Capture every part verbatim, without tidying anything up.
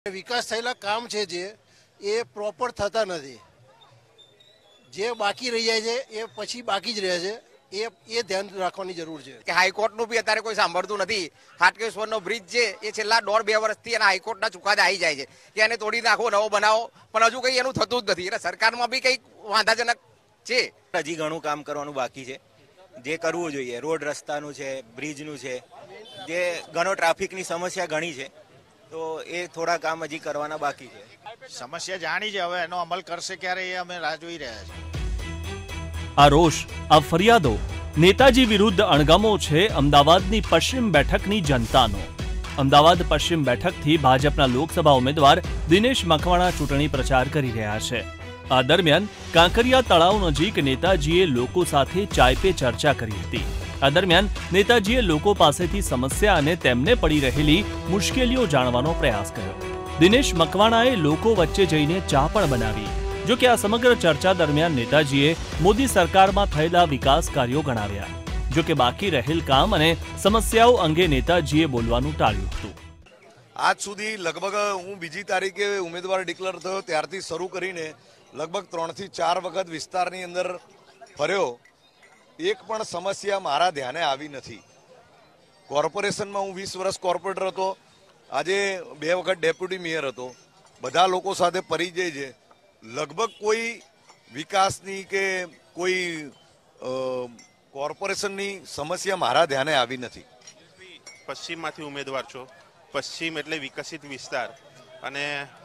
વિકાસ થયેલા કામ છે જે એ પ્રોપર થતા નથી, જે બાકી રહી જાય છે એ પછી બાકી જ રહે છે, એ એ ધ્યાન રાખવાની જરૂર છે કે હાઈકોર્ટનું બી અત્યારે કોઈ સાંભળતું નથી। હાટકેશ્વરનો બ્રિજ છે એ છેલ્લા દોઢ બે વર્ષથી એના હાઈકોર્ટના ચુકાદા આવી જાય છે કે એને તોડી નાખો, નવો બનાવો, પણ હજુ કંઈ એનું થતું જ નથી। એટલે સરકારમાં બી કંઈક વાંધાજનક છે, હજી ઘણું કામ કરવાનું બાકી છે, જે કરવું જોઈએ। રોડ રસ્તાનું છે, બ્રિજનું છે, જે ઘણો ટ્રાફિકની સમસ્યા ઘણી છે, તો એ થોડા કામ હજી કરવાના બાકી છે। સમસ્યા જાણી છે, હવે એનો અમલ કરશે ક્યારે એ અમે રાહ જોઈ રહ્યા છીએ। આ રોષ, આ ફરિયાદો નેતાજી વિરુદ્ધ અણગમો છે અમદાવાદની પશ્ચિમ બેઠકની જનતાનો। અમદાવાદ પશ્ચિમ બેઠકથી ભાજપના લોકસભા ઉમેદવાર દિનેશ મકવાણા ચૂંટણી પ્રચાર કરી રહ્યા છે। આ દરમિયાન કાંકરિયા તળાવ નજીક નેતાજીએ લોકો સાથે ચાય પે ચર્ચા કરી હતી। આ દરમિયાન નેતાજીએ લોકો પાસેથી સમસ્યા અને તેમને પડી રહેલી મુશ્કેલીઓ જાણવાનો પ્રયાસ કર્યો। દિનેશ મકવાણાએ લોકો વચ્ચે જઈને ચા પણ બનાવી। જો કે આ સમગ્ર ચર્ચા દરમિયાન નેતાજીએ મોદી સરકારમાં થયેલા વિકાસ કાર્યો ગણાવ્યા। જો કે બાકી રહેલ કામ અને સમસ્યાઓ અંગે નેતાજીએ બોલવાનું ટાળ્યું હતું। આજ સુધી લગભગ હું બીજી તારીખે ઉમેદવાર ડિક્લેર થયો ત્યારથી શરૂ કરીને લગભગ ત્રણથી ચાર વખત વિસ્તારની અંદર ફર્યો, એક પણ સમસ્યા મારા ધ્યાને આવી નથી। કોર્પોરેશનમાં હું વીસ વર્ષ કોર્પોરેટર હતો, આજે બે વખત ડેપ્યુટી મેયર હતો, બધા લોકો સાથે પરિચય છે। લગભગ કોઈ વિકાસની કે કોઈ કોર્પોરેશનની સમસ્યા મારા ધ્યાને આવી નથી। પશ્ચિમમાંથી ઉમેદવાર છો, પશ્ચિમ એટલે વિકસિત વિસ્તાર, અને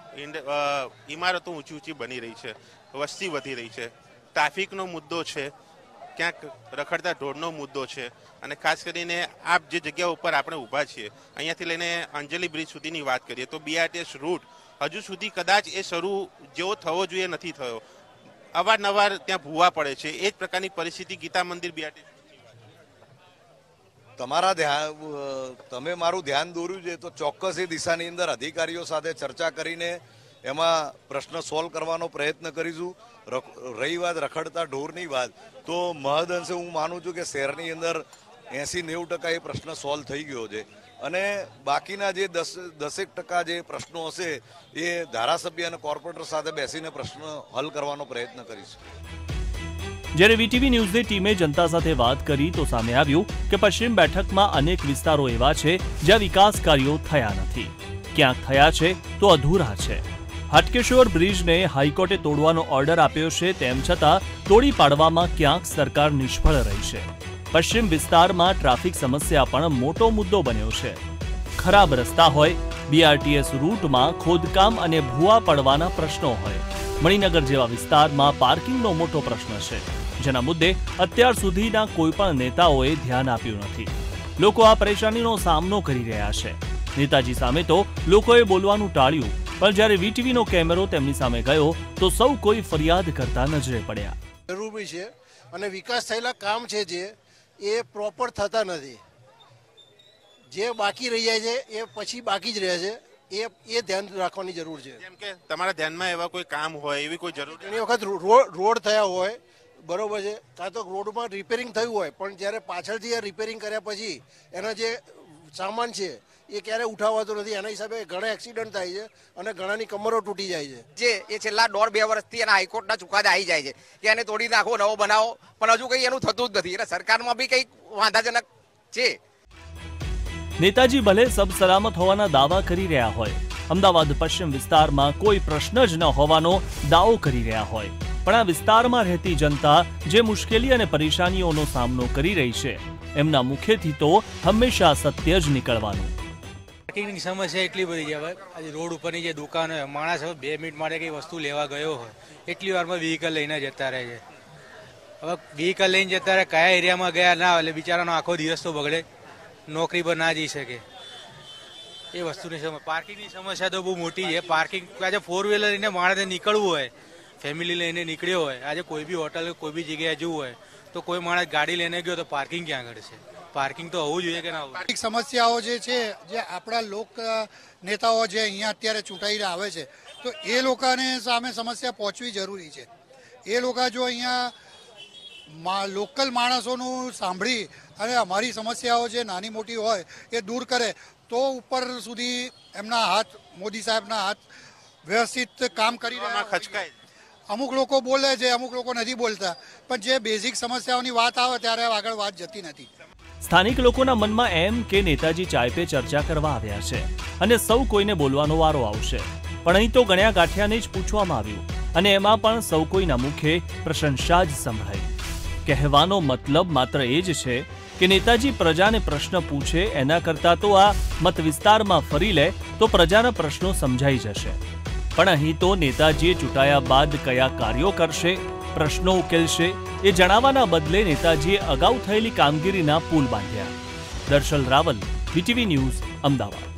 ઇમારતો ઊંચી ઊંચી બની રહી છે, વસ્તી વધી રહી છે, ટ્રાફિકનો મુદ્દો છે, ક્યાંક રખડતા ઢોરનો મુદ્દો છે, અને ખાસ કરીને આપ જે જગ્યા ઉપર આપણે ઊભા છીએ અહીંયાથી લઈને અંજલિ બ્રિજ સુધીની વાત કરીએ તો બીઆરટીએસ રૂટ હજુ સુધી કદાચ એ શરૂ જેવો થવો જોઈએ નથી થયો। અવારનવાર ત્યાં ભૂવા પડે છે, એ જ પ્રકારની પરિસ્થિતિ ગીતા મંદિર બીઆરટીએસ। તમારા ધ્યાન તમે મારું ધ્યાન દોર્યું છે તો ચોક્કસ એ દિશાની અંદર અધિકારીઓ સાથે ચર્ચા કરીને એમાં પ્રશ્ન સોલ્વ કરવાનો પ્રયત્ન કરીશું। રહી વાત રખડતા ઢોરની વાત, તો મહદઅંશે હું માનું છું કે શહેરની અંદર એંસી નેવું ટકા એ પ્રશ્ન સોલ્વ થઈ ગયો છે, અને બાકીના જે દસ દસેક ટકા જે પ્રશ્નો હશે એ ધારાસભ્ય અને કોર્પોરેટર સાથે બેસીને પ્રશ્ન હલ કરવાનો પ્રયત્ન કરીશું। જ્યારે વીટીવી ન્યૂઝની ટીમે જનતા સાથે વાત કરી તો સામે આવ્યું કે પશ્ચિમ બેઠકમાં અનેક વિસ્તારો એવા છે જ્યાં વિકાસ કાર્યો થયા નથી, ક્યાંક થયા છે તો અધૂરા છે। હાટકેશ્વર બ્રિજને હાઈકોર્ટે તોડવાનો ઓર્ડર આપ્યો છે, તેમ છતાં તોડી પાડવામાં ક્યાંક સરકાર નિષ્ફળ રહી છે। પશ્ચિમ વિસ્તારમાં ટ્રાફિક સમસ્યા પણ મોટો મુદ્દો બન્યો છે। ખરાબ રસ્તા હોય, બીઆરટીએસ રૂટમાં ખોદકામ અને ભૂવા પડવાના પ્રશ્નો હોય, મણિનગર જેવા વિસ્તારમાં પાર્કિંગનો મોટો પ્રશ્ન છે, જેના મુદ્દે અત્યાર સુધીના કોઈપણ નેતાઓએ ધ્યાન આપ્યું નથી। લોકો આ પરેશાનીનો સામનો કરી રહ્યા છે। નેતાજી સામે તો લોકોએ બોલવાનું ટાળ્યું, પણ જ્યારે વીટીવીનો કેમેરો તેમની સામે ગયો તો સૌ કોઈ ફરિયાદ કરતા નજરે પડ્યા। જરૂરી છે, અને વિકાસ થયેલા કામ છે જે એ પ્રોપર થતા નથી, જે બાકી રહી જાય છે એ પછી બાકી જ રહે છે, એ એ ધ્યાન રાખવાની જરૂર છે। જેમ કે તમારા ધ્યાનમાં એવા કોઈ કામ હોય, એવી કોઈ જરૂર ઘણી વખત રોડ રોડ થયા હોય, બરોબર છે, કાં તો રોડમાં રિપેરિંગ થયું હોય, પણ જ્યારે પાછળથી એ રિપેરિંગ કર્યા પછી એના જે સામાન છે એ ક્યારે ઉઠાવાતો નથી, એના હિસાબે ઘણા એક્સિડન્ટ થાય છે અને ઘણાની કમરો તૂટી જાય છે। જે એ છેલ્લા દોઢ બે વર્ષથી એના હાઈકોર્ટના ચુકાદા આવી જાય છે કે એને તોડી નાખો, નવો બનાવો, પણ હજુ કંઈ એનું થતું જ નથી। એટલે સરકારમાં બી કંઈક વાંધાજનક છે। નેતાજી ભલે સબ સલામત હોવાના દાવા કરી રહ્યા હોય, અમદાવાદ પશ્ચિમ વિસ્તારમાં કોઈ પ્રશ્ન જ ન હોવાનો દાવો કરી રહ્યા હોય, પણ આ વિસ્તારમાં રહેતી જનતા જે મુશ્કેલી અને પરેશાનીઓનો સામનો કરી રહી છે, એમના મુખેથી તો હંમેશા સત્ય જ નીકળવાનું। પાર્કિંગની સમસ્યા એટલી બધી છે, હવે આજે રોડ ઉપરની જે દુકાન હોય, માણસ હવે બે મિનિટ માટે કંઈ વસ્તુ લેવા ગયો હોય એટલી વારમાં વ્હીકલ લઈને જતા રહે છે। હવે વ્હીકલ લઈને જતા રહે, કયા એરિયામાં ગયા ના એટલે બિચારાનો આખો દિવસ તો બગડે, નોકરી પર ના જઈ શકે, એ વસ્તુની સમસ્યા। પાર્કિંગની સમસ્યા તો બહુ મોટી છે। પાર્કિંગ આજે ફોર વ્હીલર લઈને માણસે નીકળવું હોય, ફેમિલી લઈને નીકળ્યો હોય, આજે કોઈ બી હોટલ કોઈ બી જગ્યાએ જવું હોય તો કોઈ માણસ ગાડી લઈને ગયો તો પાર્કિંગ ક્યાં કરશે? પાર્કિંગ તો હોવું જોઈએ કે ના હોવું? સમસ્યાઓ જે છે, જે આપણા લોક નેતાઓ જે અહીંયા અત્યારે ચૂંટાઈને આવે છે, તો એ લોકોને સામે સમસ્યા પહોંચવી જરૂરી છે। એ લોકો જો અહીંયા લોકલ માણસોનું સાંભળી અને અમારી સમસ્યાઓ જે નાની મોટી હોય એ દૂર કરે તો ઉપર સુધી એમના હાથ મોદી સાહેબના હાથ વ્યવસ્થિત કામ કરી રહ્યા હોય. ખચકાય અમુક લોકો બોલે છે, અમુક લોકો નથી બોલતા, પણ જે બેઝિક સમસ્યાઓની વાત આવે ત્યારે આગળ વાત જતી નથી. સ્થાનિક લોકોના મનમાં એમ કે નેતાજી ચાય પે ચર્ચા કરવા આવ્યા છે અને સૌ કોઈને બોલવાનો વારો આવશે, પણ અહીં તો ગણ્યા ગાંઠિયાને જ પૂછવામાં આવ્યું અને એમાં પણ સૌ કોઈના મુખે પ્રશંસા જ સંભળાઈ. કહેવાનો મતલબ માત્ર એ જ છે કે નેતાજી પ્રજાને પ્રશ્ન પૂછે એના કરતાં તો આ મત વિસ્તારમાં ફરી લે તો પ્રજાના પ્રશ્નો સમજાઈ જશે. પણ અહીં તો નેતાજીએ ચૂંટાયા બાદ કયા કાર્યો કરશે, પ્રશ્નો ઉકેલશે એ જણાવવાના બદલે નેતાજીએ અગાઉ થયેલી કામગીરીના પુલ બાંધ્યા. Darshal Raval, VTV news, Ahmedabad.